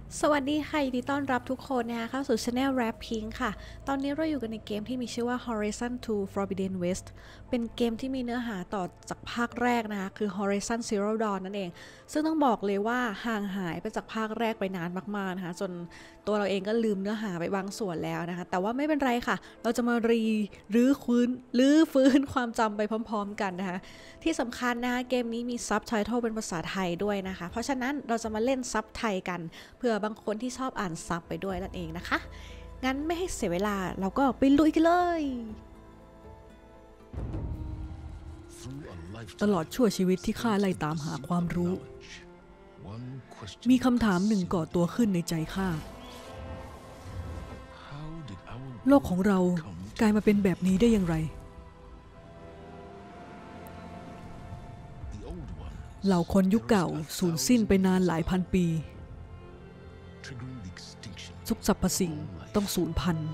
สวัสดีค่ะยินดีต้อนรับทุกคนนะคะเข้าสู่ Channel Rap Pink ค่ะตอนนี้เราอยู่กันในเกมที่มีชื่อว่า Horizon 2 Forbidden West เป็นเกมที่มีเนื้อหาต่อจากภาคแรกนะคะคือ Horizon Zero Dawn นั่นเองซึ่งต้องบอกเลยว่าห่างหายไปจากภาคแรกไปนานมากๆนะคะจนตัวเราเองก็ลืมเนื้อหาไปบางส่วนแล้วนะคะแต่ว่าไม่เป็นไรค่ะเราจะมารื้อฟื้นความจำไปพร้อมๆกันนะคะที่สำคัญนะคะเกมนี้มีซับไตเติลเป็นภาษาไทยด้วยนะคะเพราะฉะนั้นเราจะมาเล่นซับไทยกันเผื่อบางคนที่ชอบอ่านซับไปด้วยนั่นเองนะคะงั้นไม่ให้เสียเวลาเราก็ไปลุยกันเลยตลอดชั่วชีวิตที่ข้าไล่ตามหาความรู้มีคำถามหนึ่งก่อตัวขึ้นในใจข้าโลกของเรากลายมาเป็นแบบนี้ได้อย่างไรเหล่าคนยุคเก่าสูญสิ้นไปนานหลายพันปีทุกสรรพสิ่งต้องสูญพันธุ์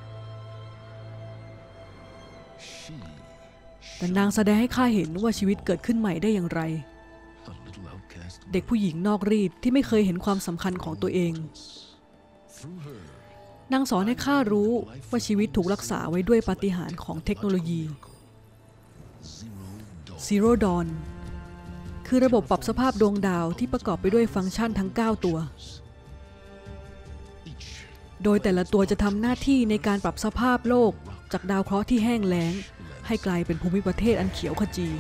แต่นางแสดงให้ข้าเห็นว่าชีวิตเกิดขึ้นใหม่ได้อย่างไรเด็กผู้หญิงนอกรีดที่ไม่เคยเห็นความสำคัญของตัวเองนางสอนให้ข้ารู้ว่าชีวิตถูกรักษาไว้ด้วยปาฏิหาริย์ของเทคโนโลยี Zero Dawn คือระบบปรับสภาพดวงดาวที่ประกอบไปด้วยฟังก์ชันทั้ง 9 ตัวโดยแต่ละตัวจะทำหน้าที่ในการปรับสภาพโลกจากดาวเคราะห์ที่แห้งแล้งให้กลายเป็นภูมิประเทศอันเขียวขจี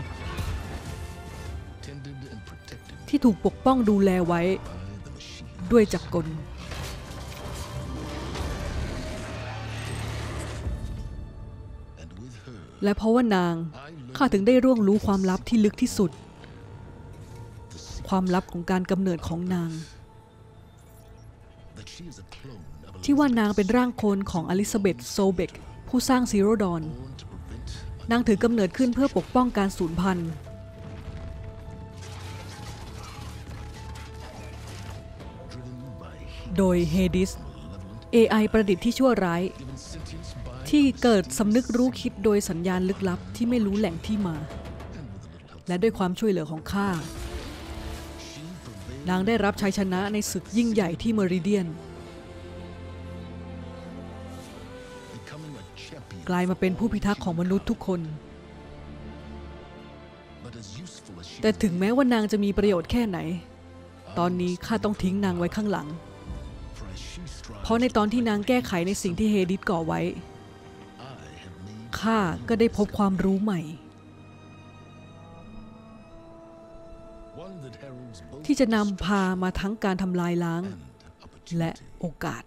ที่ถูกปกป้องดูแลไว้ด้วยจักรกลและเพราะว่านางข้าถึงได้ร่วงรู้ความลับที่ลึกที่สุดความลับของการกำเนิดของนางที่ว่านางเป็นร่างโคลนของอลิซาเบธโซเบกผู้สร้างซีโร่ดอนนางถือกำเนิดขึ้นเพื่อปกป้องการสูญพันธุ์โดยเฮดิส AI ประดิษฐ์ที่ชั่วร้ายที่เกิดสำนึกรู้คิดโดยสัญญาณลึกลับที่ไม่รู้แหล่งที่มาและด้วยความช่วยเหลือของข้านางได้รับชัยชนะในศึกยิ่งใหญ่ที่เมริเดียนกลายมาเป็นผู้พิทักษ์ของมนุษย์ทุกคนแต่ถึงแม้ว่านางจะมีประโยชน์แค่ไหนตอนนี้ข้าต้องทิ้งนางไว้ข้างหลังเพราะในตอนที่นางแก้ไขในสิ่งที่เฮดิสก่อไว้ข้าก็ได้พบความรู้ใหม่ที่จะนำพามาทั้งการทำลายล้างและโอกาส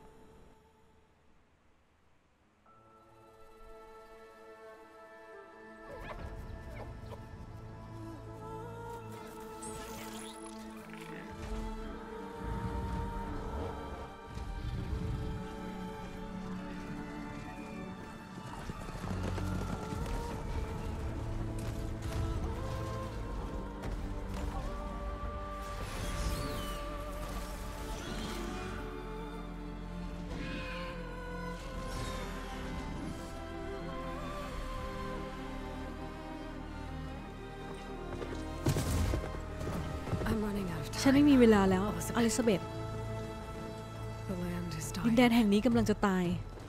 ฉันไม่มีเวลาแล้วอลิซาเบธดินแดนแห่งนี้กำลังจะตาย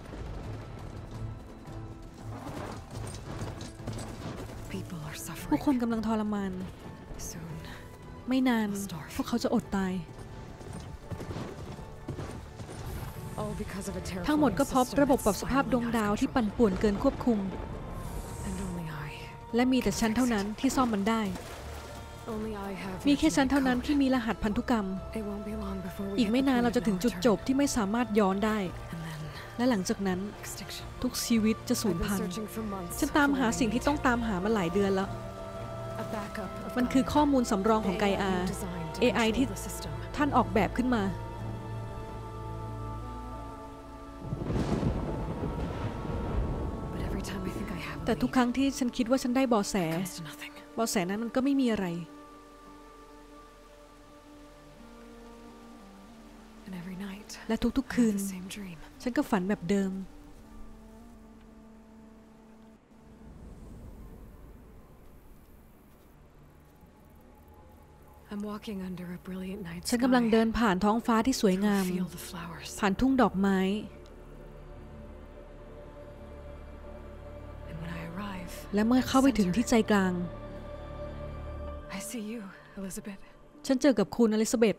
ผู้คนกำลังทรมานไม่นานพวกเขาจะอดตายทั้งหมดก็เพราะระบบปรับสภาพดวงดาวที่ปั่นป่วนเกินควบคุมและมีแต่ฉันเท่านั้นที่ซ่อมมันได้มีแค่ฉันเท่านั้นที่มีรหัสพันธุกรรมอีกไม่นานเราจะถึงจุดจบที่ไม่สามารถย้อนได้และหลังจากนั้นทุกชีวิตจะสูญพันธุ์ฉันตามหาสิ่งที่ต้องตามหามาหลายเดือนแล้วมันคือข้อมูลสำรองของไกอา AI ที่ท่านออกแบบขึ้นมาแต่ทุกครั้งที่ฉันคิดว่าฉันได้เบาะแสนั้นมันก็ไม่มีอะไรและทุกๆคืนฉันก็ฝันแบบเดิม ฉฉันกำลังเดินผ่านท้องฟ้าที่สวยงามผ่านทุ่งดอกไม้และเมื่อเข้าไปถึงที่ใจกลางฉันเจอกับคุณอลิซาเบธ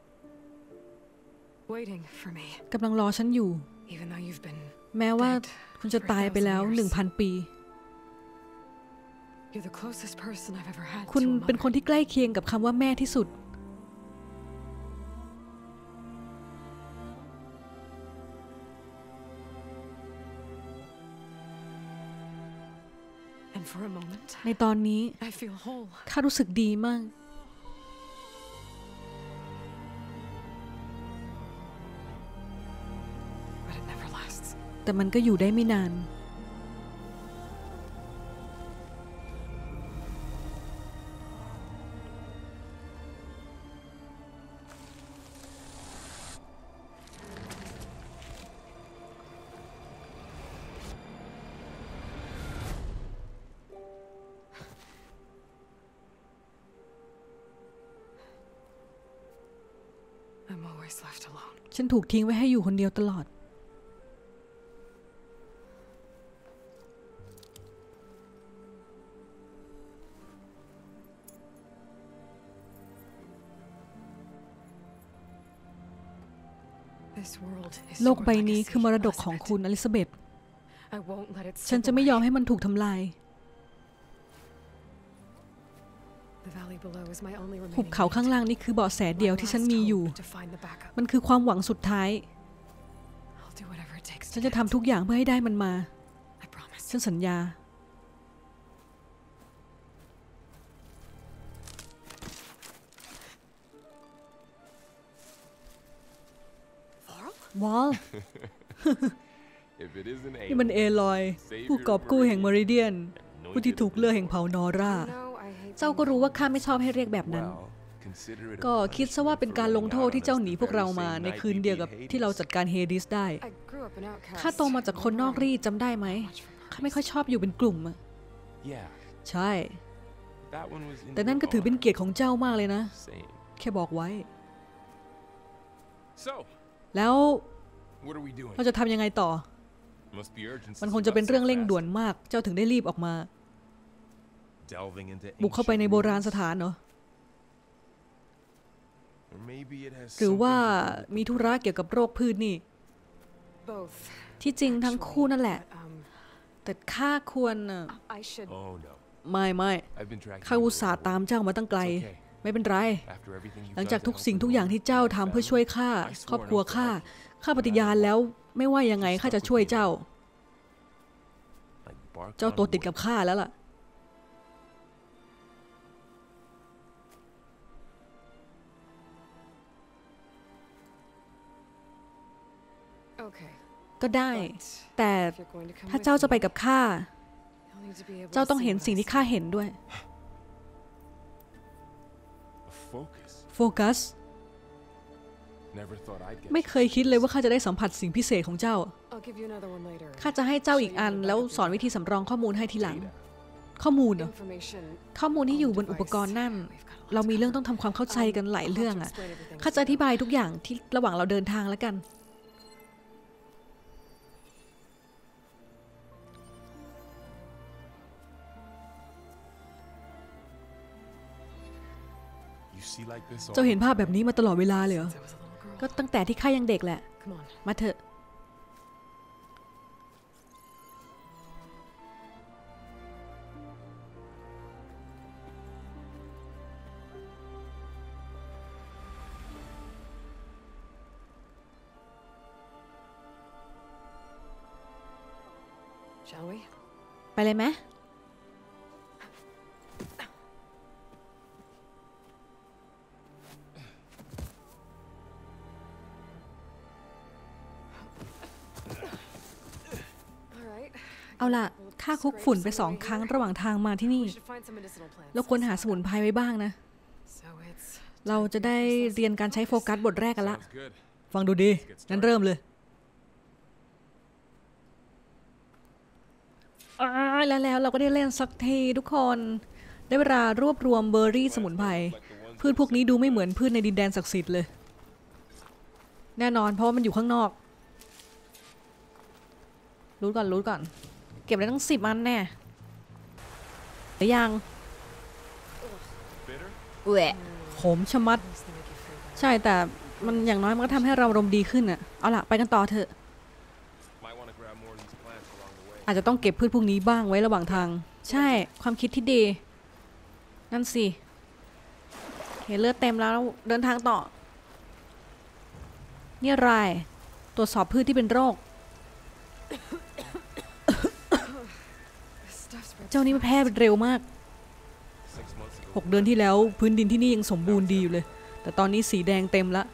กำลังรอฉันอยู่แม้ว่าคุณจะตายไปแล้ว 1,000 ปีคุณเป็นคนที่ใกล้เคียงกับคำว่าแม่ที่สุดในตอนนี้ข้ารู้สึกดีมากแต่มันก็อยู่ได้ไม่นานฉันถูกทิ้งไว้ให้อยู่คนเดียวตลอดโลกใบนี้คือมรดกของคุณอลิซาเบธฉันจะไม่ยอมให้มันถูกทำลายหุบเขาข้างล่างนี่คือเบาะแสเดียวที่ฉันมีอยู่มันคือความหวังสุดท้ายฉันจะทำทุกอย่างเพื่อให้ได้มันมาฉันสัญญาวอล นี่มันเอลอยผู้กอบกู้แห่งมอริเดียนผู้ที่ถูกเลือกแห่งเผ่านอร่าเจ้าก็รู้ว่าข้าไม่ชอบให้เรียกแบบนั้นก็คิดซะว่าเป็นการลงโทษที่เจ้าหนีพวกเรามาในคืนเดียวกับที่เราจัดการเฮดิสได้ข้าโตมาจากคนนอกรีจำได้ไหมข้าไม่ค่อยชอบอยู่เป็นกลุ่มอะใช่แต่นั่นก็ถือเป็นเกียรติของเจ้ามากเลยนะแค่บอกไว้แล้วเราจะทำยังไงต่อมันคงจะเป็นเรื่องเร่งด่วนมากเจ้าถึงได้รีบออกมาบุกเข้าไปในโบราณสถานเหรอหรือว่ามีธุระเกี่ยวกับโรคพืชนี่ที่จริงทั้งคู่นั่นแหละแต่ข้าควรไม่ข้าอุตส่าห์ตามเจ้ามาตั้งไกลไม่เป็นไรหลังจากทุกสิ่งทุกอย่างที่เจ้าทำเพื่อช่วยข้าครอบครัวข้าปฏิญาณแล้วไม่ว่ายังไงข้าจะช่วยเจ้าตัวติดกับข้าแล้วล่ะก็ได้แต่ถ้าเจ้าจะไปกับข้าเจ้าต้องเห็นสิ่งที่ข้าเห็นด้วยโฟกัสไม่เคยคิดเลยว่าข้าจะได้สัมผัสสิ่งพิเศษของเจ้าข้าจะให้เจ้าอีกอันแล้วสอนวิธีสำรองข้อมูลให้ทีหลังข้อมูลเหรอข้อมูลที่อยู่บนอุปกรณ์นั่นเรามีเรื่องต้องทำความเข้าใจกันหลายเรื่องอ่ะข้าจะอธิบายทุกอย่างที่ระหว่างเราเดินทางแล้วกันเจ้าเห็นภาพแบบนี้มาตลอดเวลาเลยเหรอก็ตั้งแต่ที่ข้ายังเด็กแหละมาเถอะไปเลยไหมเอาล่ะข้าคุกฝุ่นไป2 ครั้งระหว่างทางมาที่นี่เราควรหาสมุนไพรไว้บ้างนะเราจะได้เรียนการใช้โฟกัสบทแรกกันละฟังดูดีงั้นเริ่มเลยแล้วเราก็ได้เล่นสักทีทุกคนได้เวลารวบรวมเบอร์รี่สมุนไพรพืชพวกนี้ดูไม่เหมือนพืชในดินแดนศักดิ์สิทธิ์เลยแน่นอนเพราะว่ามันอยู่ข้างนอกรูดก่อนเก็บได้ตั้ง10 อันแน่หรือยังแหวะขมชะมัดใช่แต่มันอย่างน้อยมันก็ทำให้เราอารมณ์ดีขึ้นอ่ะเอาล่ะไปกันต่อเถอะอาจจะต้องเก็บพืชพวกนี้บ้างไว้ระหว่างทางใช่ความคิดที่ดีนั่นสิเห็นเลือดเต็มแล้วเดินทางต่อนี่อะไรตรวจสอบพืชที่เป็นโรค เจ้านี้มันแพร่เร็วมาก6 เดือนที่แล้วพื้นดินที่นี่ยังสมบูรณ์ดีอยู่เลยแต่ตอนนี้สีแดงเต็มละ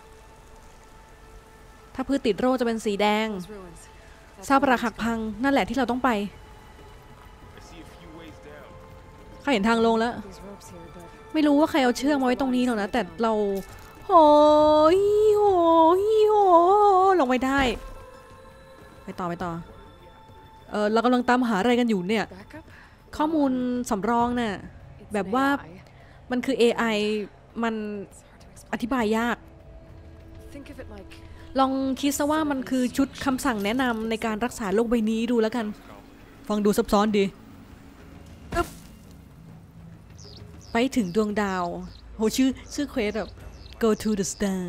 ถ้าพืชติดโรคจะเป็นสีแดงซากปรักหักพังนั่นแหละที่เราต้องไปข้าเห็นทางลงแล้วไม่รู้ว่าใครเอาเชือกมาไว้ตรงนี้หรอกนะแต่เราโอ้ยลงไปได้ไปต่อเรากำลังตามหาอะไรกันอยู่เนี่ยข้อมูลสำรองน่ะแบบว่ามันคือ AI มันอธิบายยากลองคิดซะว่ามันคือชุดคำสั่งแนะนำในการรักษาโรคใบนี้ดูแล้วกันฟังดูซับซ้อนดีไปถึงดวงดาวโหชื่อเควสแบบ go to the star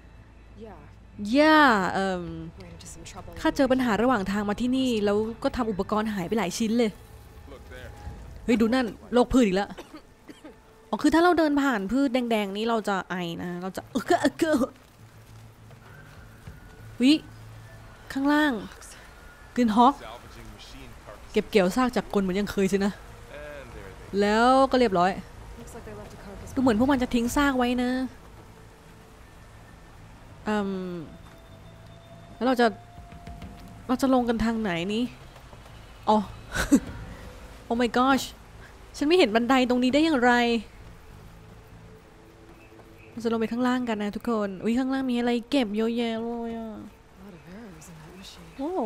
ข้าเจอปัญหาระหว่างทางมาที่นี่แล้วก็ทำอุปกรณ์หายไปหลายชิ้นเลยเฮ้ยดูนั่นโรคพืชอีกแล้วอ๋อคือถ้าเราเดินผ่านพืชแดงๆนี้เราจะไอนะเราจะวิข้างล่างกึนฮอกเก็บเกี่ยวซากจากกลเหมือนยังเคยสินะแล้วก็เรียบร้อยดูเหมือนพวกมันจะทิ้งซากไว้นะแล้วเราจะลงกันทางไหนนี้อ๋อ โอ้ my gosh ฉันไม่เห็นบันไดตรงนี้ได้อย่างไรเราจะลงไปข้างล่างกันนะทุกคนอุ้ยข้างล่างมีอะไรเก็บเยอะแยะเลยอ่ะโอ้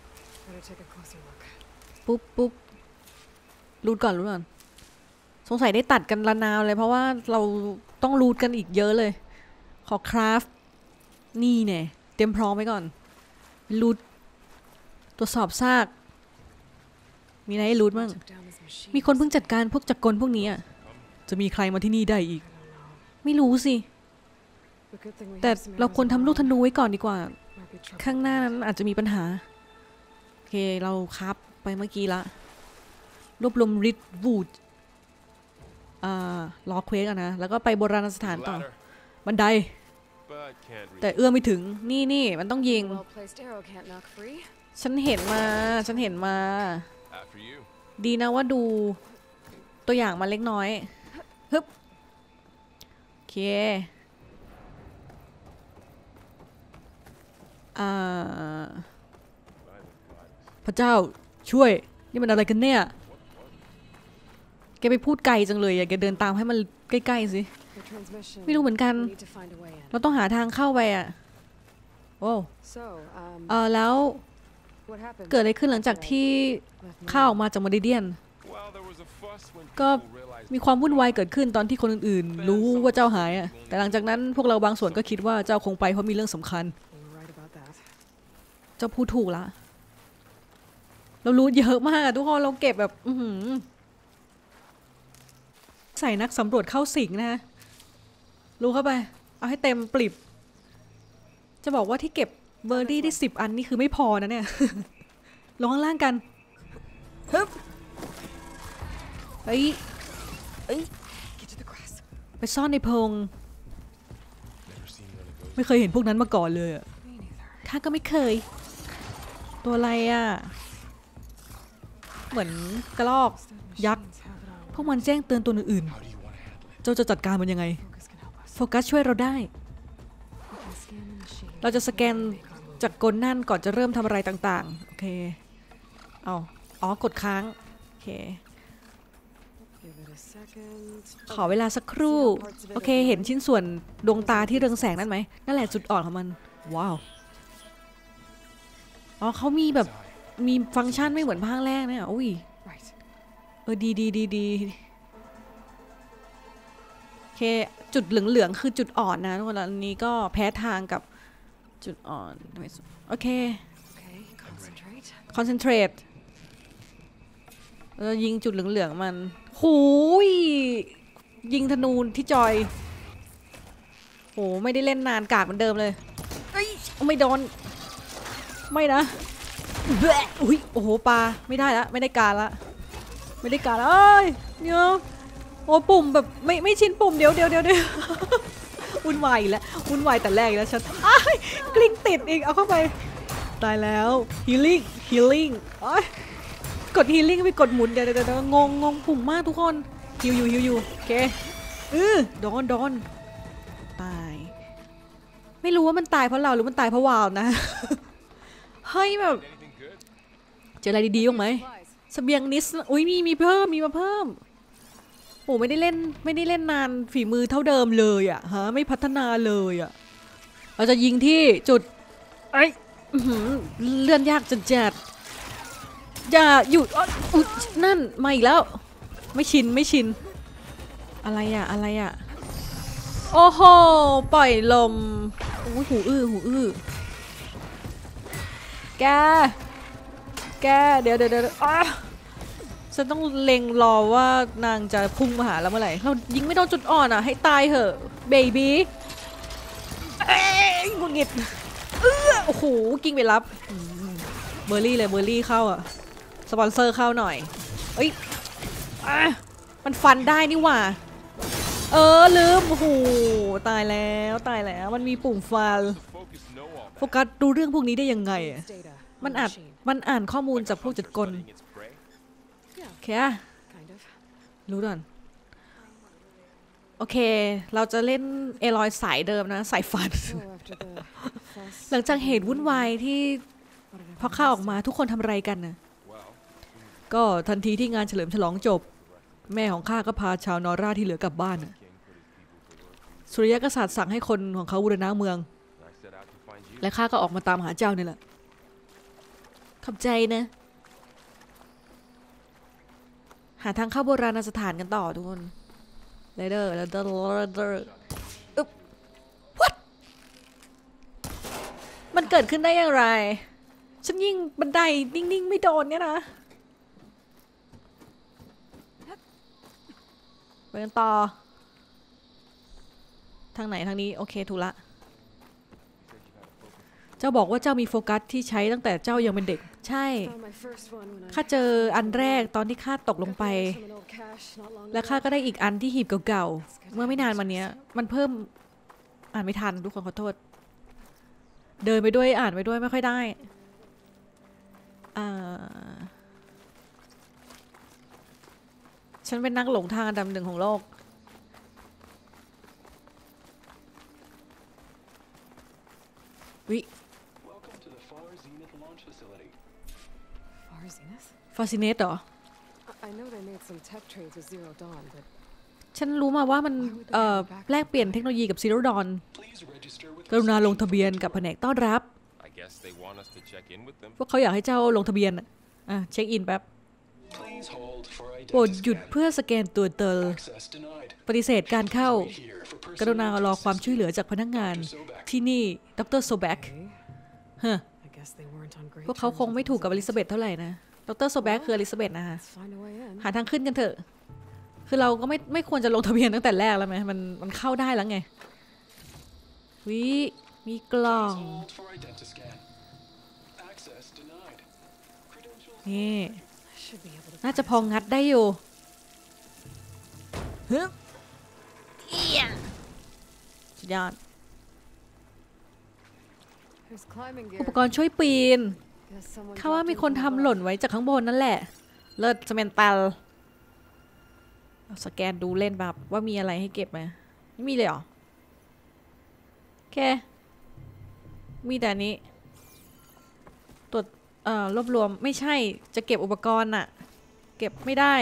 ปุ๊บรูดก่อนสงสัยได้ตัดกันละนาวเลยเพราะว่าเราต้องรูดกันอีกเยอะเลยขอคราฟนี่เนี่ยเตรียมพร้อมไว้ก่อนรูดตรวจสอบซากมีอะไรให้รูดบ้างมีคนเพิ่งจัดการพวกจักรกลพวกนี้อ่ะจะมีใครมาที่นี่ได้อีกไม่รู้สิแต่เราควรทำลูกธนูไว้ก่อนดีกว่าข้างหน้านั้นอาจจะมีปัญหาโอเคเราครับไปเมื่อกี้ละรวบรวมริดวูดรอเควสกันนะแล้วก็ไปโบราณสถานต่อบันไดแต่เอื้อมไม่ถึงนี่มันต้องยิงฉันเห็นมาดีนะว่าดูตัวอย่างมาเล็กน้อยฮึบโอเคพระเจ้าช่วยนี่มันอะไรกันเนี่ยแกไปพูดไกลจังเลยแกเดินตามให้มันใกล้ๆสิไม่รู้เหมือนกันเราต้องหาทางเข้าไปอ่ะโอ้แล้วเกิดอะไรขึ้นหลังจากที่ข้าออกมาจากมอริเดียนก็มีความวุ่นวายเกิดขึ้นตอนที่คนอื่นๆรู้ว่าเจ้าหายอ่ะแต่หลังจากนั้นพวกเราบางส่วนก็คิดว่าเจ้าคงไปเพราะมีเรื่องสำคัญเจ้าพูดถูกละเรารู้เยอะมากทุกคนเราเก็บแบบใส่นักสำรวจเข้าสิงนะรู้เข้าไปเอาให้เต็มปลิบจะบอกว่าที่เก็บเบอร์รี่ได้10 อันนี่คือไม่พอนะเนี่ย ลงข้างล่างกันฮึบเฮ้ยไปซ่อนในพงไม่เคยเห็นพวกนั้นมาก่อนเลยข้าก็ไม่เคยตัวอะไรอ่ะเหมือนกระรอกยักษ์พวกมันแจ้งเตือนตัวอื่นๆเจ้าจะจัดการมันยังไงโฟกัสช่วยเราได้เราจะสแกนจากกลนั่นก่อนจะเริ่มทำอะไรต่างๆโอเคกดค้างโอเคขอเวลาสักครู่โอเคเห็นชิ้นส่วนดวงตาที่เรืองแสงนั่นไหมนั่นแหละจุดอ่อนของมันว้าวเขามีแบบมีฟังก์ชันไม่เหมือนภาคแรกนะอุ้ยดีโอเคจุดเหลืองๆคือจุดอ่อนนะทุกคนอันนี้ก็แพ้ทางกับจุดอ่อนโอเค concentrate แล้วยิงจุดเหลืองๆมันหูยยิงธนูที่จอยโหไม่ได้เล่นนานกากเหมือนเดิมเลยไม่โดนไม่นะแบะอุ้ยโอ้โหปลาไม่ได้ละไม่ได้การละไม่ได้การละเอ้ยเนี่ยโอ้ปุ่มแบบไม่ชินปุ่มเดี๋ยววุ่นวายแล้ววุ่นวายแต่แรกแล้วฉันกลิ้งติดอีกเอาเข้าไปตายแล้ว healing กด healing ไปกดหมุนเดี๋ยวงงปุ่มมากทุกคนฮิวอยู่โอเคโดนตายไม่รู้ว่ามันตายเพราะเราหรือมันตายเพราะวาวนะเฮ้ยแบบเจออะไรดีๆบ้างไหมเสบียงนิสอุ้ยมีมาเพิ่มโอ้ไม่ได้เล่นนานฝีมือเท่าเดิมเลยอะฮะไม่พัฒนาเลยอะเราจะยิงที่จุดเลื่อนยากจัดอย่าหยุดนั่นมาอีกแล้วไม่ชินอะไรอะโอ้โหปล่อยลมหูอื้อแกเดี๋ยวฉันต้องเล็งรอว่านางจะพุ่งมาหาเราเมื่อไหร่เรายิงไม่โดนจุดอ่อนอ่ะให้ตายเหอะเบบี้งุนงิดโอ้โหกิ้งไปรับเบอร์รี่เข้าอ่ะสปอนเซอร์เข้าหน่อยมันฟันได้นี่หว่าลืมโอ้โหตายแล้วมันมีปุ่มฟันโฟกัสดูเรื่องพวกนี้ได้ยังไงมันอ่านข้อมูลจากพวกจัดกลโอเครู้ก่อนโอเคเราจะเล่นเอลอยสายเดิมนะสายฟัน หลังจากเหตุวุ่นวายที่พอข้าออกมาทุกคนทำอะไรกันนะก็ทันทีที่งานเฉลิมฉลองจบแม่ของข้าก็พาชาวนอร่าที่เหลือกลับบ้านสุริยะกษัตริย์สั่งให้คนของเขาบูรณะเมืองและข้าก็ออกมาตามหาเจ้านี่แหละขอบใจนะหาทางเข้าโบราณสถานกันต่อทุกคนเลเดอร์what มันเกิดขึ้นได้อย่างไรฉันยิงบันไดนิ่งๆไม่โดนเนี่ยนะไปกันต่อทางไหนทางนี้โอเคถูกละเจ้าบอกว่าเจ้ามีโฟกัสที่ใช้ตั้งแต่เจ้ายังเป็นเด็กใช่ข้าเจออันแรกตอนที่ข้าตกลงไปและข้าก็ได้อีกอันที่หีบเก่าๆเมื่อไม่นานมานี้มันเพิ่มอ่านไม่ทันทุกคนขอโทษเดินไปด้วยอ่านไปด้วยไม่ค่อยได้ฉันเป็นนักหลงทางอันดับหนึ่งของโลกวิฟาซิเนตเหรอฉันรู้มาว่ามันแลกเปลี่ยนเทคโนโลยีกับซีโร่ดอนกรุณาลงทะเบียนกับแผนกต้อนรับพวกเขาอยากให้เจ้าลงทะเบียนเช็คอินแป๊บโปรดหยุดเพื่อสแกนตัวเตอปฏิเสธการเข้ากรุณารอความช่วยเหลือจากพนักงานที่นี่ดร.โซแบกพวกเขาคงไม่ถูกกับอลิซาเบธเท่าไหร่นะดร.โซแบกคืออลิซาเบธนะคะหาทางขึ้นกันเถอะคือเราก็ไม่ควรจะลงทะเบียนตั้งแต่แรกแล้วไหมมันเข้าได้แล้วไงมีกล่องนี่น่าจะพองัดได้อยู่สุดยอดอุปกรณ์ช่วยปีนข้าว่ามีคนทำหล่นไว้จากข้างบนนั่นแหละเลิศสเมนตัลสแกนดูเล่นแบบว่ามีอะไรให้เก็บไหมไม่มีเลยเหรอโอเคมีแต่นี้ตรวจรวบรวมไม่ใช่จะเก็บอุปกรณ์อะเก็บไม่ได้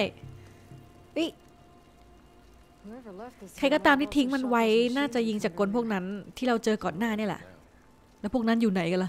ใครก็ตามที่ทิ้งมันไว้น่าจะยิงจากกลพวกนั้นที่เราเจอก่อนหน้านี่แหละแล้วพวกนั้นอยู่ไหนกันล่ะ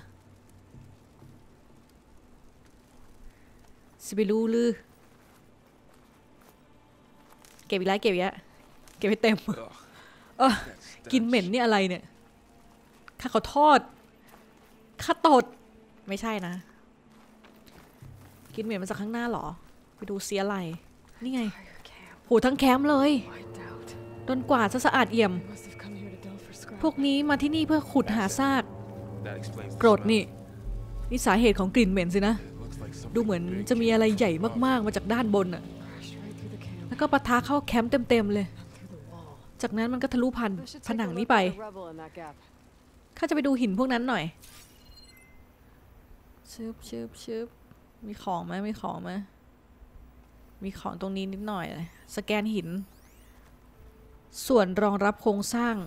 สิไปรู้หรือเก็บอีกแล้วเก็บให้เต็มกินเหม็นนี่อะไรเนี่ยข้าขอโทษข้าตดไม่ใช่นะกินเหม็นมาจากข้างหน้าหรอไปดูเสียอะไรนี่ไงโหทั้งแคมป์เลยโดนกวาดซะสะอาดเอี่ยมพวกนี้มาที่นี่เพื่อขุดหาซากกรดนี่สาเหตุของกลิ่นเหม็นสินะดูเหมือนจะมีอะไรใหญ่มากๆมาจากด้านบนอะแล้วก็ปะทะเข้าแคมป์เต็มๆเลยจากนั้นมันก็ทะลุผนังนี้ไปข้าจะไปดูหินพวกนั้นหน่อยชึบมีของไหมมีของตรงนี้นิดหน่อยเลยสแกนหินส่วนรองรับโครงสร้าง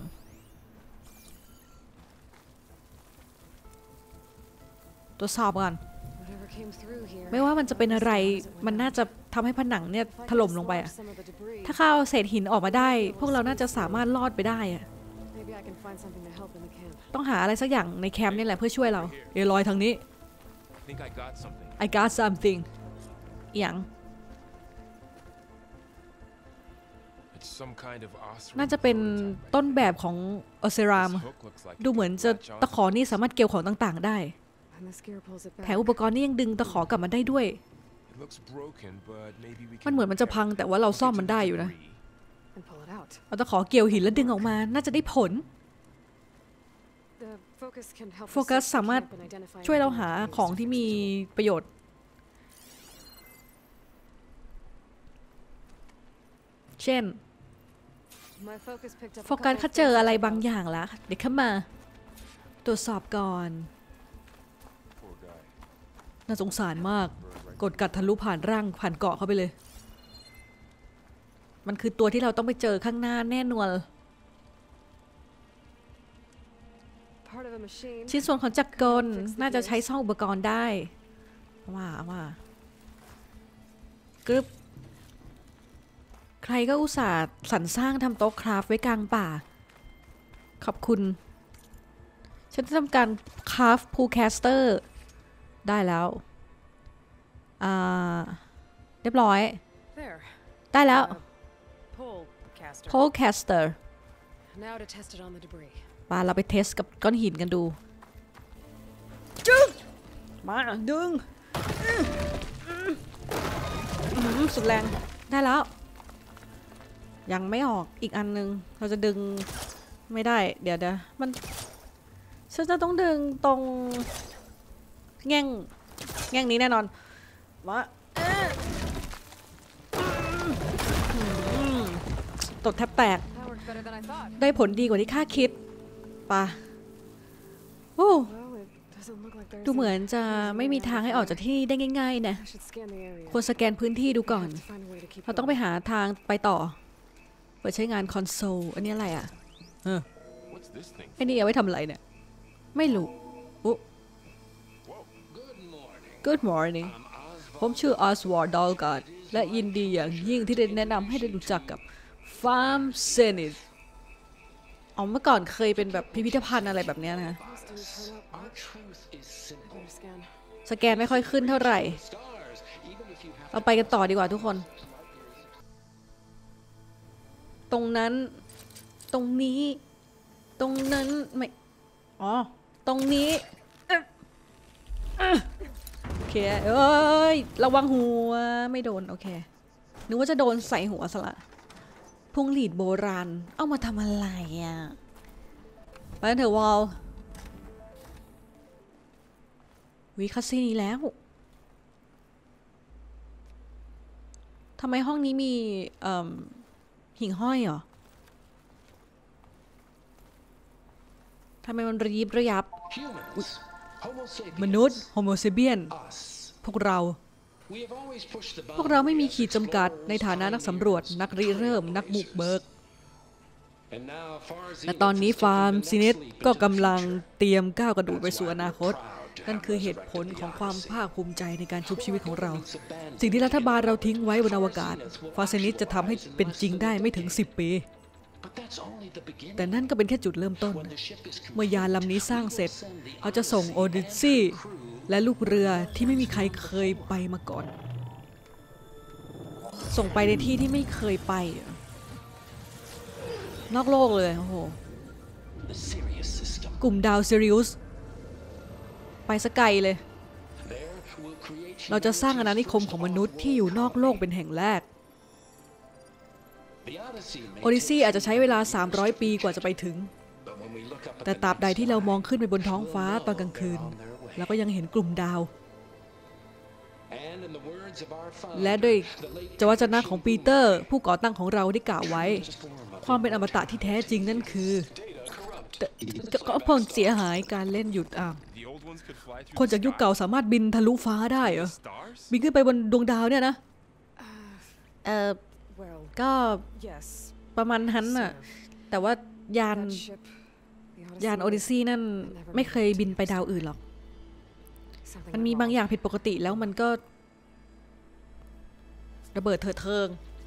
ตรวจสอบก่อนไม่ว่ามันจะเป็นอะไรมันน่าจะทำให้ผนังเนี่ยถล่มลงไปอะถ้าข้าเอาเศษหินออกมาได้พวกเราน่าจะสามารถรอดไปได้อะต้องหาอะไรสักอย่างในแคมป์นี่แหละเพื่อช่วยเราเอลอยทางนี้ I got something อย่างน่าจะเป็นต้นแบบของออเซรามดูเหมือนจะตะขอนี่สามารถเกี่ยวของต่างๆได้แถมอุปกรณ์นี่ยังดึงตะขอกลับมาได้ด้วยมันเหมือนมันจะพังแต่ว่าเราซ่อมมันได้อยู่นะเอาตะขอเกี่ยวหินแล้วดึงออกมาน่าจะได้ผลโฟกัสสามารถช่วยเราหาของที่มีประโยชน์เช่นโฟกัสเขาเจออะไรบางอย่างแล้วเดี๋ยวเข้ามาตรวจสอบก่อนน่าสงสารมากกดกัดทะลุผ่านร่างผ่านเกาะเข้าไปเลยมันคือตัวที่เราต้องไปเจอข้างหน้าแน่นอนชิ้นส่วนของจักรกลน่าจะใช้ซ่อมอุปกรณ์ได้ว่ากรึบใครก็อุตส่าห์สรรสร้างทำโต๊ะคราฟไว้กลางป่าขอบคุณฉันจะทำการคราฟพูลแคสเตอร์ได้แล้วเรียบร้อยได้แล้วโพลแคสเตอร์ป่าเราไปเทสกับก้อนหินกันดูจึ๊กมาดึงสุดแรงได้แล้วยังไม่ออกอีกอันนึงเราจะดึงไม่ได้เดี๋ยวมันฉันจะต้องดึงตรงแง่งนี้แน่นอนมาตดแทบแตกได้ผลดีกว่าที่คาดคิดป่ะโอ้ดูเหมือนจะไม่มีทางให้ออกจากที่นี่ได้ง่ายๆนะควรสแกนพื้นที่ดูก่อนเราต้องไปหาทางไปต่อเปิดใช้งานคอนโซลอันนี้อะไรอ่ะไอ้นี่เอาไว้ทำอะไรเนี่ยไม่รู้Good morning ผมชื่อ Oswald Dalgard และยินดีอย่างยิ่งที่ได้แนะนำให้ได้รู้จักกับ Farm Zenith เมื่อก่อนเคยเป็นแบบพิพิธภัณฑ์อะไรแบบนี้นะสแกนไม่ค่อยขึ้นเท่าไหร่เราไปกันต่อดีกว่าทุกคนตรงนั้นตรงนี้ตรงนั้นไม่ตรงนี้โอเคเอ้ยระวังหัวไม่โดนโอเคนึกว่าจะโดนใส่หัวซะละพวงหลีดโบราณเอามาทำอะไรอ่ะไปกันเถอะวอลวิคัสซีนี้แล้วทำไมห้องนี้มีหิ่งห้อยเหรอทำไมมันระยิบระยับมนุษย์โฮโมเซเบียนพวกเราไม่มีขีดจำกัดในฐานะนักสำรวจนักริเริ่มนักบุกเบิกและตอนนี้ฟาร์มซิเนตก็กำลังเตรียมก้าวกระโดดไปสู่อนาคตนั่นคือเหตุผลของความภาคภูมิใจในการชุบชีวิตของเราสิ่งที่รัฐบาลเราทิ้งไว้บนอวกาศฟาร์ซินิตจะทำให้เป็นจริงได้ไม่ถึง10 ปีแต่นั่นก็เป็นแค่จุดเริ่มต้นเมื่อยานลำนี้สร้างเสร็จเขาจะส่งโอดิซี่และลูกเรือที่ไม่มีใครเคยไปมาก่อนส่งไปในที่ที่ไม่เคยไปนอกโลกเลยโอ้โหกลุ่มดาวซิริอุสไปสกายเลยเราจะสร้างอาณานิคมของมนุษย์ที่อยู่นอกโลกเป็นแห่งแรกโอดิซีอาจจะใช้เวลา300 ปีกว่าจะไปถึงแต่ตราบใดที่เรามองขึ้นไปบนท้องฟ้าตอนกลางคืนเราก็ยังเห็นกลุ่มดาวและด้วยจวจนะของปีเตอร์ผู้ก่อตั้งของเราได้กล่าวไว้ความเป็นอมตะที่แท้จริงนั่นคือก็พ้นเสียหายการเล่นหยุดคนจากยุคเก่าสามารถบินทะลุฟ้าได้เหรอบินขึ้นไปบนดวงดาวเนี่ยนะก็ประมาณนั้นน่ะแต่ว่ายานโอดิซีนั่นไม่เคยบินไปดาวอื่นหรอกมันมีบางอย่างผิดปกติแล้วมันก็ระเบิดเถิดเทิง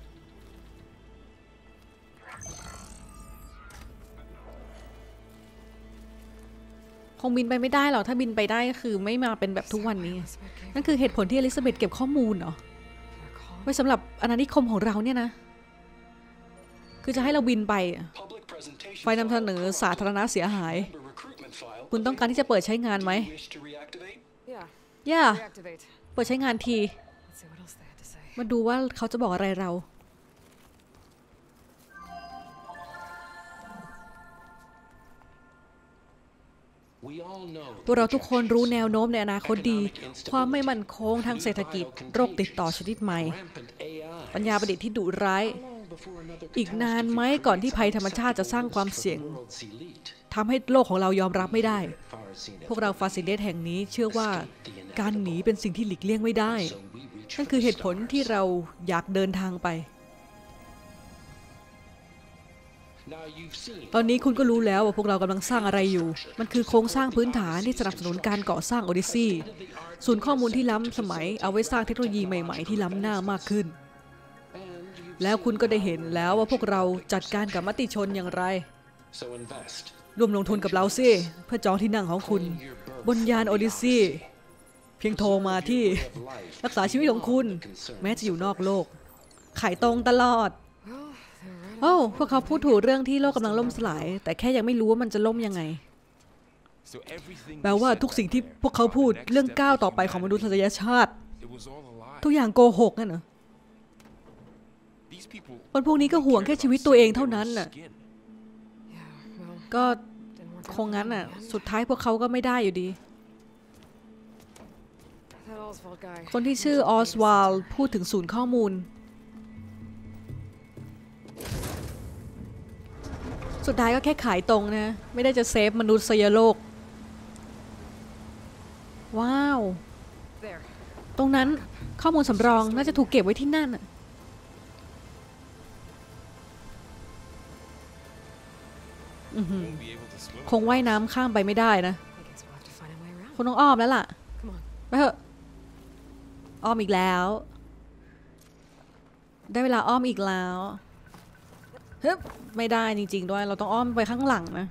คงบินไปไม่ได้หรอกถ้าบินไปได้ก็คือไม่มาเป็นแบบทุกวันนี้นั่นคือเหตุผลที่อลิซาเบธเก็บข้อมูลเหรอไว้สำหรับอาณานิคมของเราเนี่ยนะคือจะให้เราบินไปไฟนำเสนอสาธารณะเสียหายคุณต้องการที่จะเปิดใช้งานไหมเปิดใช้งานทีมาดูว่าเขาจะบอกอะไรเราพวกเราทุกคนรู้แนวโน้มในอนาคตดีความไม่มั่นคงทางเศรษฐกิจโรคติดต่อชนิดใหม่ปัญญาประดิษฐ์ที่ดุร้ายอีกนานไหมก่อนที่ภัยธรรมชาติจะสร้างความเสี่ยงทำให้โลกของเรายอมรับไม่ได้พวกเราฟาซิเดสแห่งนี้เชื่อว่าการหนีเป็นสิ่งที่หลีกเลี่ยงไม่ได้นั่นคือเหตุผลที่เราอยากเดินทางไปตอนนี้คุณก็รู้แล้วว่าพวกเรากำลังสร้างอะไรอยู่มันคือโครงสร้างพื้นฐานที่สนับสนุนการก่อสร้างโอดิซีศูนย์ข้อมูลที่ล้ำสมัยเอาไว้สร้างเทคโนโลยีใหม่ๆที่ล้ำหน้ามากขึ้นแล้วคุณก็ได้เห็นแล้วว่าพวกเราจัดการกับมติชนอย่างไรร่วมลงทุนกับเราสิเพื่อจองที่นั่งของคุณบนยานโอดิซีเพียงโทรมาที่รักษาชีวิตของคุณแม้จะอยู่นอกโลกไขตรงตลอดโอ้พวกเขาพูดถูกเรื่องที่โลกกำลังล่มสลายแต่แค่ยังไม่รู้ว่ามันจะล่มยังไงแปลว่าทุกสิ่งที่พวกเขาพูดเรื่องก้าวต่อไปของมนุษยชาติทุกอย่างโกหกนั่นเหรอคนพวกนี้ก็ห่วงแค่ชีวิตตัวเองเท่านั้นน่ะก็คงงั้นน่ะสุดท้ายพวกเขาก็ไม่ได้อยู่ดีคนที่ชื่อออสวาลด์พูดถึงศูนย์ข้อมูลสุดท้ายก็แค่ขายตรงนะไม่ได้จะเซฟมนุษยโลกว้าวตรงนั้นข้อมูลสำรองน่าจะถูกเก็บไว้ที่นั่นน่ะคงว่ายน้ำข้ามไปไม่ได้นะคงต้องอ้อมแล้วล่ะไปเถอะอ้อมอีกแล้วได้เวลาอ้อมอีกแล้วฮึบไม่ได้จริงๆด้วยเราต้องอ้อมไปข้างหลังนะ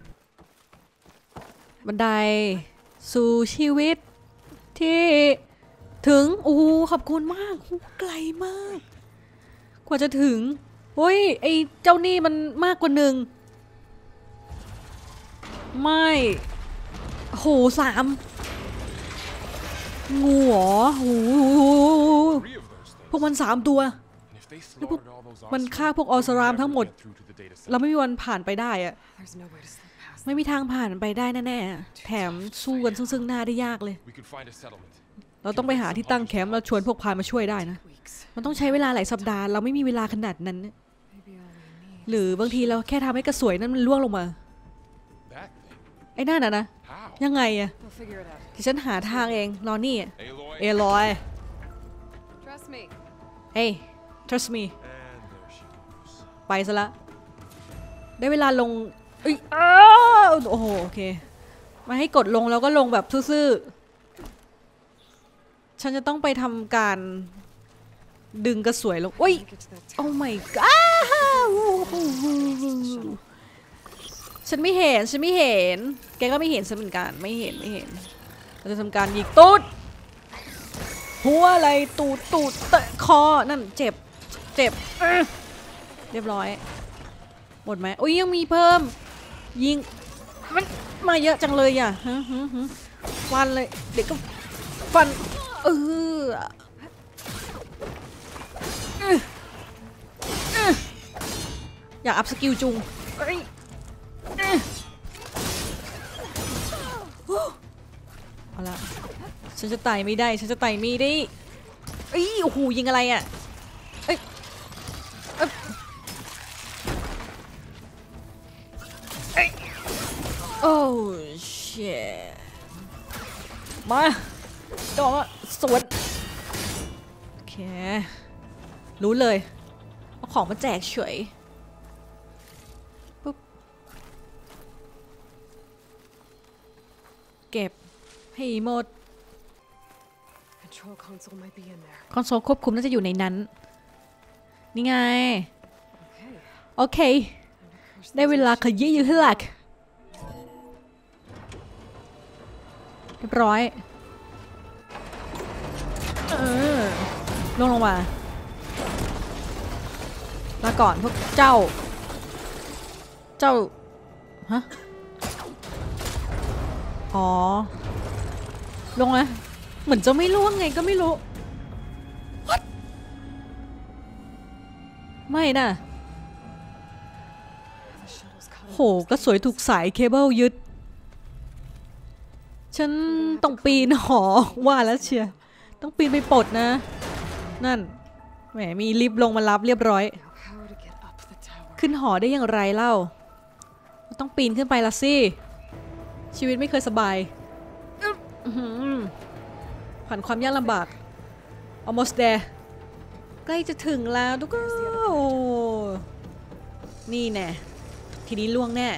บันไดสู่ชีวิตที่ถึงขอบคุณมากไกลมากกว่าจะถึงโอ้ยไอ้เจ้านี่มันมากกว่าหนึ่งไม่โห3งูเหรอพวกมัน3ตัวแล้วพวกมันฆ่าพวกออสรามทั้งหมดเราไม่มีวันผ่านไปได้อะไม่มีทางผ่านไปได้แน่ๆแถมสู้กันซึ่งหน้าได้ยากเลยเราต้องไปหาที่ตั้งแคมป์แล้วชวนพวกพายมาช่วยได้นะมันต้องใช้เวลาหลายสัปดาห์เราไม่มีเวลาขนาดนั้นหรือบางทีเราแค่ทำให้กระสวยนั้นมันล่วงลงมาไอ้นั่นนะยังไงอะที่ฉันหาทางเองรอนี่เอลอยเฮ้ย trust me ไปซะละได้เวลาลงโอ้โหโอเคมาให้กดลงแล้วก็ลงแบบซื่อๆฉันจะต้องไปทำการดึงกระสวยลงโอ้ยโอ้ my god ฉันไม่เห็นแกก็ไม่เห็นฉันเหมือนกันไม่เห็นเราจะทำการยิงตูดหัวอะไรตูดเตะคอนั่นเจ็บเรียบร้อยหมดไหมโอ้ยยังมีเพิ่มยิงมันมาเยอะจังเลยอ่ะฟันเลยเด็กก็ฟันอยากอัพสกิลจุงเอาละฉันจะไต่ไม่ได้ฉันจะไต่ไม่ได้โอ้โหยิงอะไรอ่ะโอ้เชี่ยมาต่อมาสวนโอเครู้เลยเอาของมาแจกเฉยปุ๊บเก็บให้หมดคอนโซลควบคุมน่าจะอยู่ในนั้นนี่ไงโอเคได้เวลาขยี้อยู่ที่หลักเรียบร้อยลงมาลาก่อนพวกเจ้าฮะอ๋อลงนะเหมือนจะไม่ล่วงไงก็ไม่รู้ What? ไม่นะโหก็สวยถูกสายเคเบิลยึดฉันต้องปีนหอว่าแล้วเชียร์ต้องปีนไปปลดนะนั่นแหมมีลิฟต์ลงมารับเรียบร้อยขึ้นหอได้อย่างไรเล่าต้องปีนขึ้นไปละสิชีวิตไม่เคยสบายผ่านความยากลำบาก almost there ใกล้จะถึงแล้วทุกคนนี่แน่ทีนี้ล่วงแน่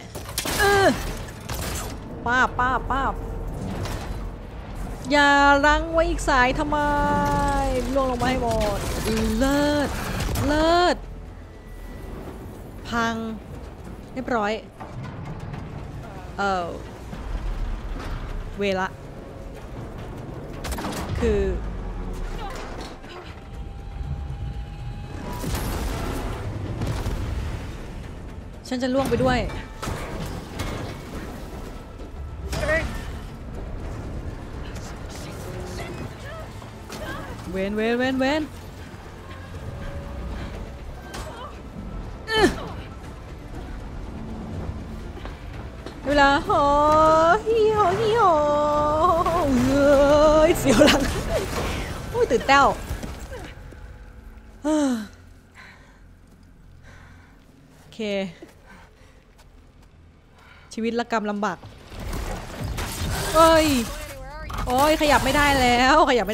ป้าบอย่ารั้งไว้อีกสายทำไมล่วงลงมาให้หมดเลิศพังเรียบร้อยเวละคือฉันจะล่วงไปด้วยเวนเวลาหอฮีหอเอ้ยเสียวหลังโอ้ยตื่นเต้าโอเคชีวิตละกรรมลำบากโอ้ยขยับไม่ได้แล้ว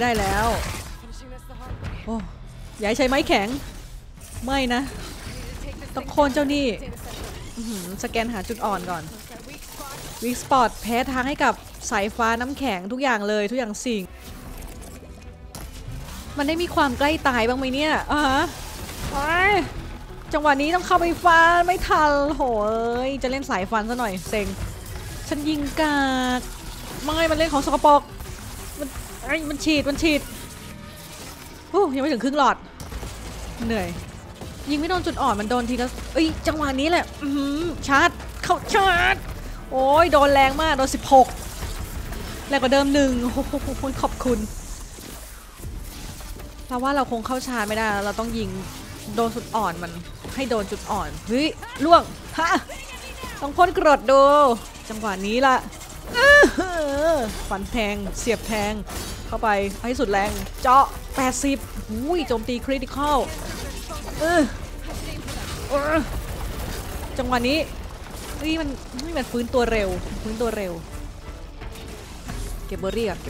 โอ้อย่าใช้ไม้แข็งไม่นะต้องโค่นเจ้านี่สแกนหาจุดอ่อนก่อนวิกสปอตแพ้ทางให้กับสายฟ้าน้ำแข็งทุกอย่างเลยทุกอย่างสิ่งมันได้มีความใกล้ตายบ้างไหมเนี่ยจังหวะนี้ต้องเข้าไปฟันไม่ทันโหยจะเล่นสายฟันซะหน่อยเซ็งฉันยิงกากไม่มันเล่นของสกปรกมันฉีดยังไม่ถึงครึ่งหลอดเหนื่อยยิงไม่โดนจุดอ่อนมันโดนทีละจังหวะนี้แหละชาร์จเข้าชาร์จโอ้ยโดนแรงมากโดน16แรงกว่าเดิม1โอ้โหขอบคุณเราว่าเราคงเข้าชาร์จไม่ได้เราต้องยิงโดนจุดอ่อนมันให้โดนจุดอ่อนเฮ้ยล่วงฮะต้องพ่นกรดดูจังหวะนี้ล่ะฟันแทงเสียบแทงเข้าไปให้สุดแรงเจาะ80อุ้ยโจมตีคริติคอลจังหวะนี้มันฟื้นตัวเร็วเก็บเบอร์รี่ก่อน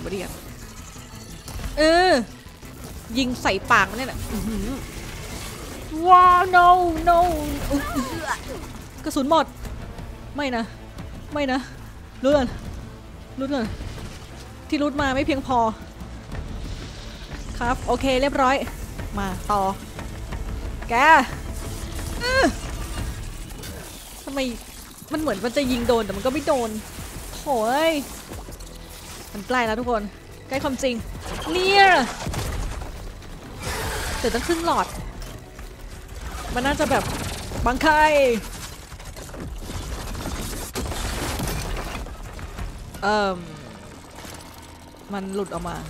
ยิงใส่ปากมันเนี่ยแหละว้าว no กระสุนหมดไม่นะรุดเลยที่รุดมาไม่เพียงพอครับโอเคเรียบร้อยมาต่อแกทำไมมันเหมือนมันจะยิงโดนแต่มันก็ไม่โดนโถ่มันใกล้แล้วทุกคนใกล้ความจริงเนี่ยแต่ตั้งครึ่งหลอดมันน่าจะแบบบังไคมันหลุดออกมา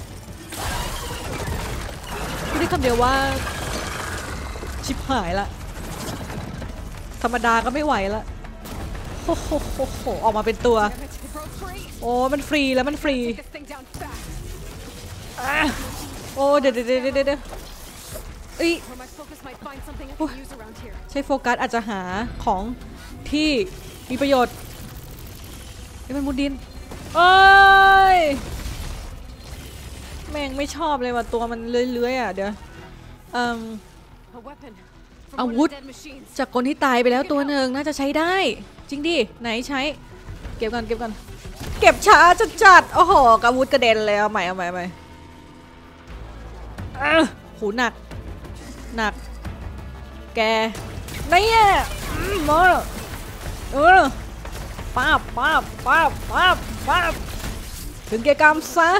พูดได้คำเดียวว่าชิบหายละธรรมดาก็ไม่ไหวละโอ้โหออกมาเป็นตัวโอ้มันฟรีแล้วมันฟรีโอ้เดี๋ยวใช้โฟกัสอาจจะหาของที่มีประโยชน์นี่มันมุดดินเอ้ยแม่งไม่ชอบเลยว่ะตัวมันเลื้อยๆอ่ะเดี๋ยวอาวุธจากคนที่ตายไปแล้วตัวหนึ่งน่าจะใช้ได้จริงดิไหนใช้เก็บก่อนเก็บช้าจัดโอ้โหอาวุธกระเด็นเลยเอาใหม่หูหนักแกนี่มาป้าบถึงแกกรรมซะ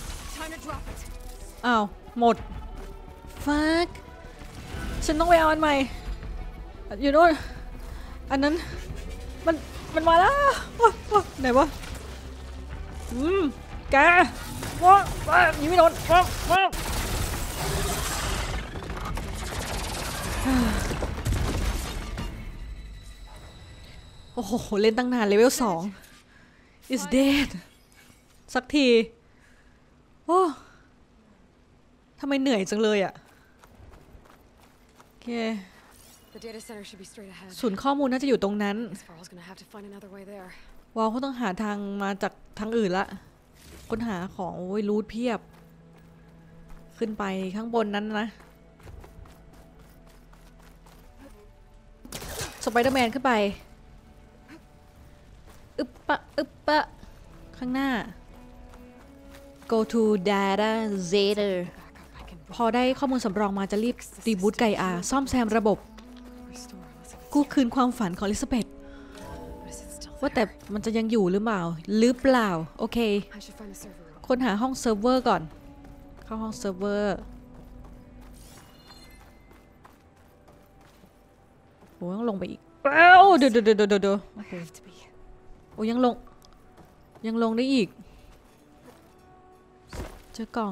อ้าวหมดฟักฉันต้องไปเอาอันใหม่อยู่โน่นอันนั้นมันมาแล้วไหนวะแกว้ายิงไม่โดนว้าโอ้โหเล่นตั้งนานเลเวล2 is dead สักทีโอ้ทำไมเหนื่อยจังเลยอ่ะโอเคศูนย์ข้อมูลน่าจะอยู่ตรงนั้นวอลเขาต้องหาทางมาจากทางอื่นละค้นหาของโอ้ยรูทเพียบขึ้นไปข้างบนนั้นนะสไปเดอร์แมนขึ้นไปอึบปะข้างหน้า go to data Zeta พอได้ข้อมูลสำรองมาจะรีบรีบูตไกอาซ่อมแซมระบบกู้คืนความฝันของอลิซาเบธว่าแต่มันจะยังอยู่หรือเปล่าโอเคค้นหาห้องเซิร์ฟเวอร์ก่อนเข้าห้องเซิร์ฟเวอร์โอ้ยังลงไปอีกเดี๋ยวโอ้ยังลงได้อีกเจอกล่อง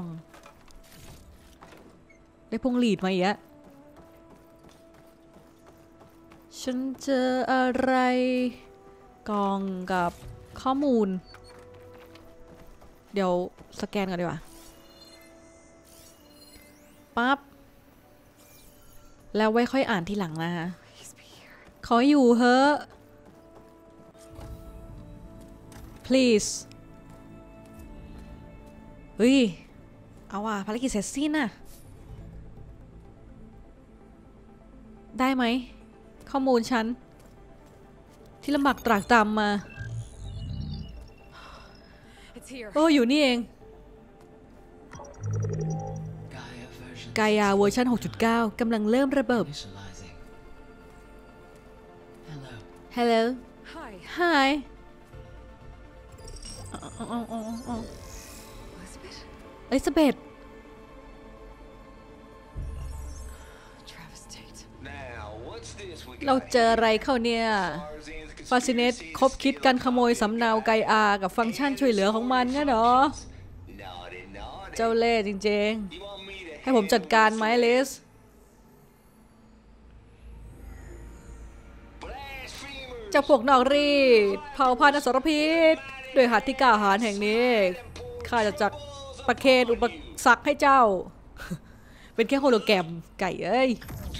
ได้พวงหลีดมาอีกแล้วฉันเจออะไรกล่องกับข้อมูลเดี๋ยวสแกนกันดีกว่าปั๊บแล้วไว้ค่อยอ่านทีหลังนะฮะขออยู่เฮ้อ please เฮ้ยเอาว่ะภารกิจเสร็จสิ้นน่ะได้ไหมข้อมูลฉันที่ลำบากตรากตรำมาโอ้อยู่นี่เองกายาเวอร์ชัน 6.9 กำลังเริ่มระเบิด Hello Hiอลิซาเบธเราเจออะไรเข้าเนี่ยฟาซิเนตคบคิดการขโมยสำเนาไกอากับฟังก์ชันช่วยเหลือของมันงั้นเหรอเจ้าเล่ห์จริงๆให้ผมจัดการไหมเลสเจ้าพวกนอกรีดเผ่าพันธุ์อสรพิษด้วยหัตถ์ที่กล้าหาญแห่งนี้ข้าจะจัดประเคนอุปสรรคให้เจ้า เป็นแค่โฮโลแกรมไก่เอ้ย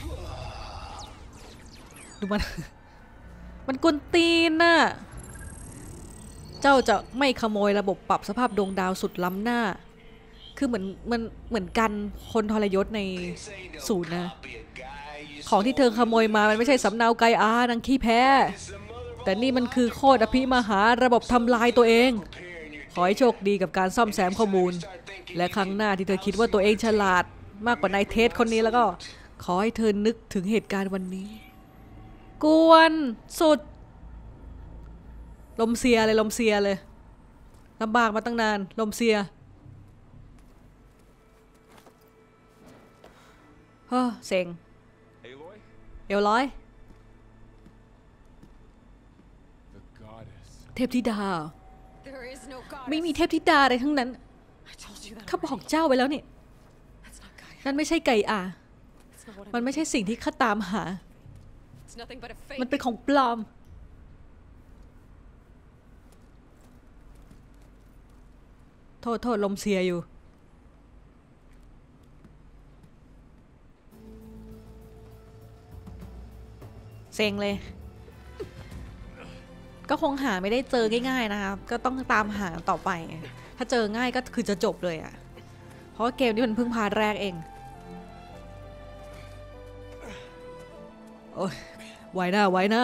ดูมันกวนตีนน่ะเจ้าจะไม่ขโมยระบบปรับสภาพดวงดาวสุดล้ำหน้าคือเหมือนกันคนทรยศในศูนย์นะของที่เธอขโมยมามันไม่ใช่สำเนาไกอานังขี้แพ้แต่นี่มันคือโคตรอภิมหาระบบทำลายตัวเองขอให้โชคดีกับการซ่อมแซมข้อมูลและครั้งหน้าที่เธอคิดว่าตัวเองฉลาดมากกว่านายเทสคนนี้แล้วก็ขอให้เธอนึกถึงเหตุการณ์วันนี้กวนสุดลมเสียเลยลำบากมาตั้งนานลมเสียเฮ้อเซ็งเอลร้อยเทพธิดาไม่มีเทพธิดาอะไรทั้งนั้นข้าบอกเจ้าไปแล้วนี่นั่นไม่ใช่ไก่อามันไม่ใช่สิ่งที่ข้าตามหามันเป็นของปลอมโทษลมเสียอยู่เซ็งเลยก็คงหาไม่ได้เจอง่ายๆนะครับก็ต้องตามหาต่อไปถ้าเจอง่ายก็คือจะจบเลยอ่ะเพราะว่าเกมนี้มันเพิ่งพาร์ทแรกเองโอ้ยไว้นะ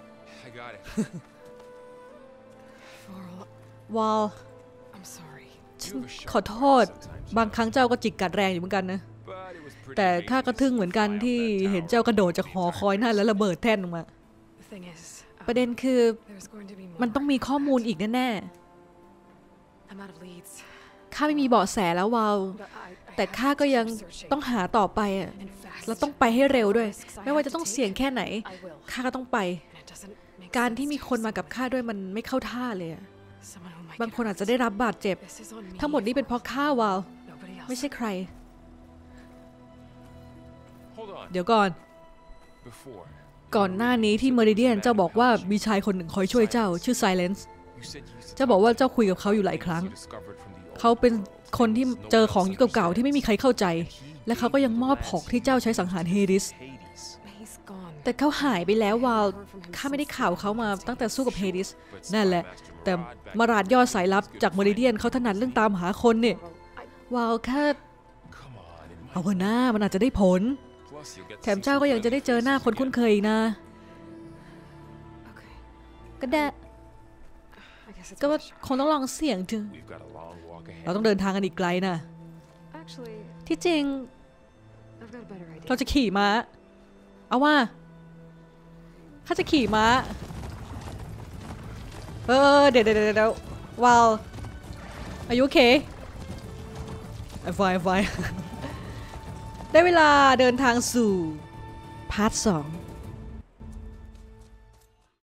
วอลขอโทษบางครั้งเจ้าก็จิกกัดแรงอยู่เหมือนกันนะแต่ข้าก็ทึ่งเหมือนกันที่เห็นเจ้ากระโดดจากหอคอยนั่นแล้วระเบิดแท่นออกมาประเด็นคือมันต้องมีข้อมูลอีกแน่ๆข้าไม่มีเบาะแสแล้ววาวแต่ข้าก็ยังต้องหาต่อไปอ่ะแล้วต้องไปให้เร็วด้วยไม่ว่าจะต้องเสี่ยงแค่ไหนข้าก็ต้องไปการที่มีคนมากับข้าด้วยมันไม่เข้าท่าเลยอ่ะบางคนอาจจะได้รับบาดเจ็บทั้งหมดนี้เป็นเพราะข้าวาวไม่ใช่ใครเดี๋ยวก่อนหน้านี้ที่เมริเดียนเจ้าบอกว่ามีชายคนหนึ่งคอยช่วยเจ้าชื่อไซเลนซ์เจ้าบอกว่าเจ้าคุยกับเขาอยู่หลายครั้งเขาเป็นคนที่เจอของยุคเก่าๆที่ไม่มีใครเข้าใจและเขาก็ยังมอบหอกที่เจ้าใช้สังหารเฮดิสแต่เขาหายไปแล้ววาวข้าไม่ได้ข่าวเขามาตั้งแต่สู้กับเฮดิสนั่นแหละแต่มาราดยอดสายลับจากเมริเดียนเขาถนัดเรื่องตามหาคนเนี่ยวาวแค่เอาหน้ามันอาจจะได้ผลแถมเจ้าก็ยังจะได้เจอหน้าคนคุ้นเคยอีกนะก็ได้ก็คงต้องลองเสี่ยงถึงเราต้องเดินทางกันอีกไกลนะที่จริงเราจะขี่ม้าเอาว่าข้าจะขี่ม้าเดี๋ยวว้าวอายุโอเคไฟได้เวลาเดินทางสู่พาร์ท 2